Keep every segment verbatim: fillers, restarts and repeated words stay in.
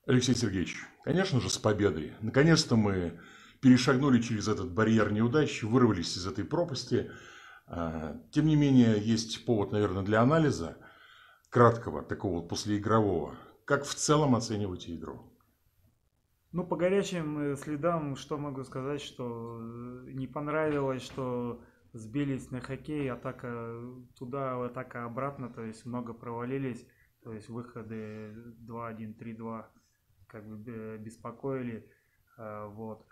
Алексей Сергеевич, конечно же, с победой. Наконец-то мы перешагнули через этот барьер неудач, вырвались из этой пропасти. А, Тем не менее, есть повод, наверное, для анализа краткого, такого вот послеигрового. Как в целом оцениваете игру? Ну, по горячим э, следам, что могу сказать, что э, не понравилось, что сбились на хоккей, атака туда, атака обратно, то есть много провалились, то есть выходы два один, три два как бы бе- беспокоили, а, вот.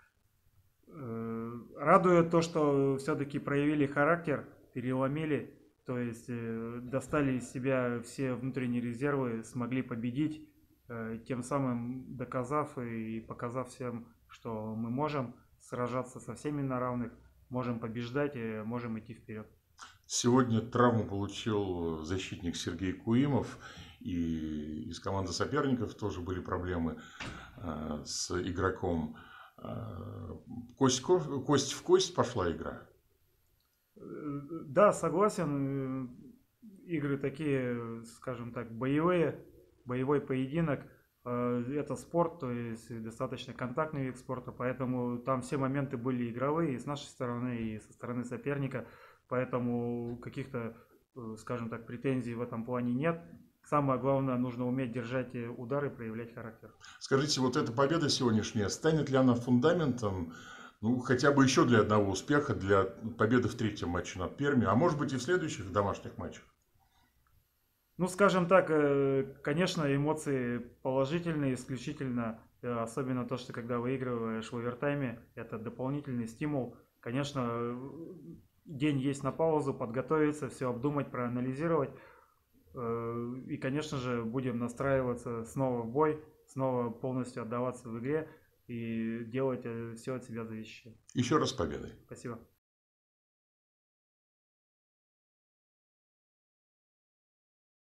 Э, Радует то, что все-таки проявили характер, переломили, то есть э, достали из себя все внутренние резервы, смогли победить, э, тем самым доказав и показав всем, что мы можем сражаться со всеми на равных, можем побеждать и можем идти вперед. Сегодня травму получил защитник Сергей Куимов, и из команды соперников тоже были проблемы а, с игроком. А, Кость, ко- кость в кость пошла игра. Э, Да, согласен. э, Игры такие, скажем так, боевые, боевой поединок. Э, Это спорт, то есть достаточно контактный вид спорта, поэтому там все моменты были игровые и с нашей стороны, и со стороны соперника. Поэтому каких-то, э, скажем так, претензий в этом плане нет. Самое главное, нужно уметь держать э, удары и проявлять характер. Скажите, вот эта победа сегодняшняя, станет ли она фундаментом, ну, хотя бы еще для одного успеха, для победы в третьем матче над Пермью, а может быть и в следующих домашних матчах? Ну, скажем так, э, конечно, эмоции положительные исключительно, э, особенно то, что когда выигрываешь в овертайме, это дополнительный стимул. Конечно, э, день есть на паузу, подготовиться, все обдумать, проанализировать. Э, И, конечно же, будем настраиваться снова в бой, снова полностью отдаваться в игре и делать все от себя зависящее. Еще раз с победой. Спасибо.